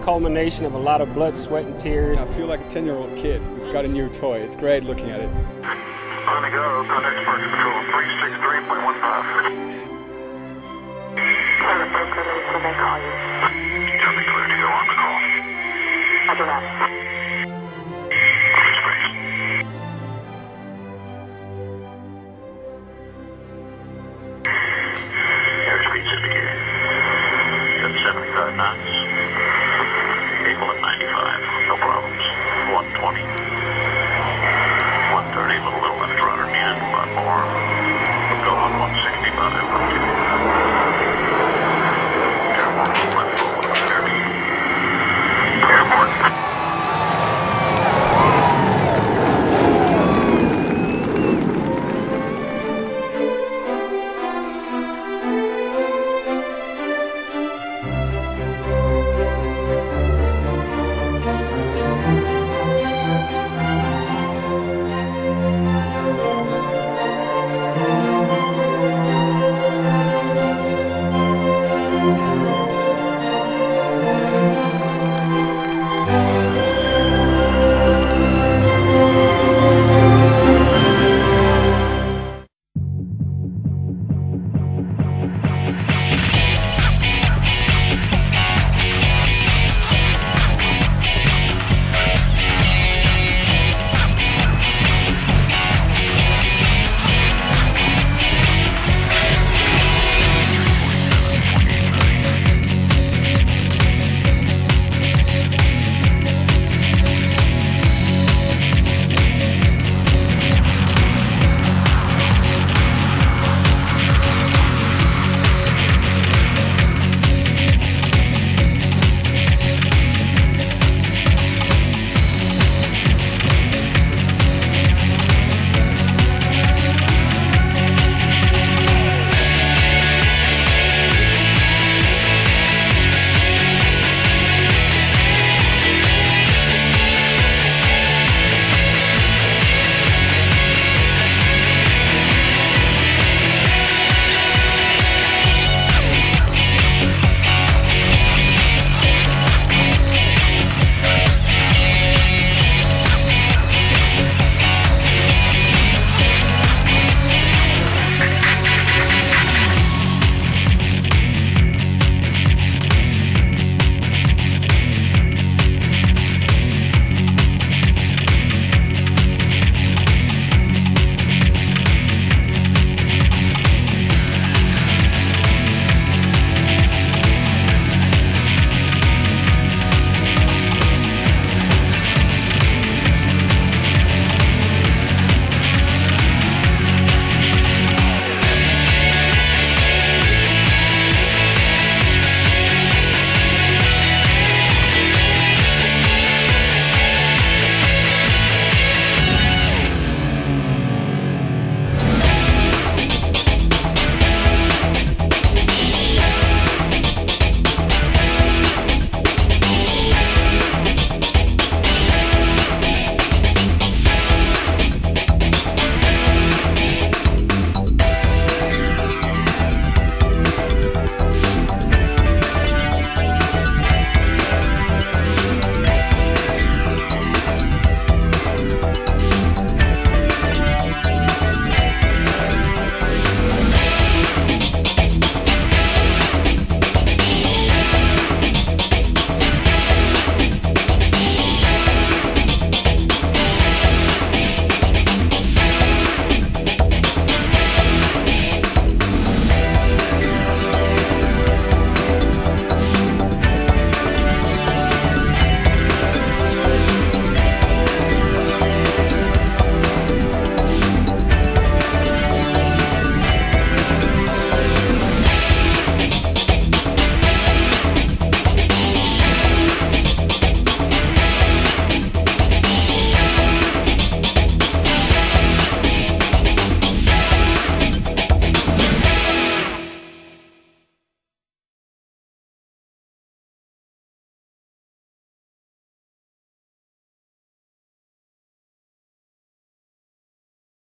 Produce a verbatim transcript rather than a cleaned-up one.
culmination of a lot of blood, sweat, and tears. I feel like a ten-year-old kid who's got a new toy. It's great looking at it. On the go, contact Departure Patrol three six three point one five. Pilot broker, so they call you. Copy, clear to go on the call. Roger that. Office base. Airspeed indicated. seventy-five knots.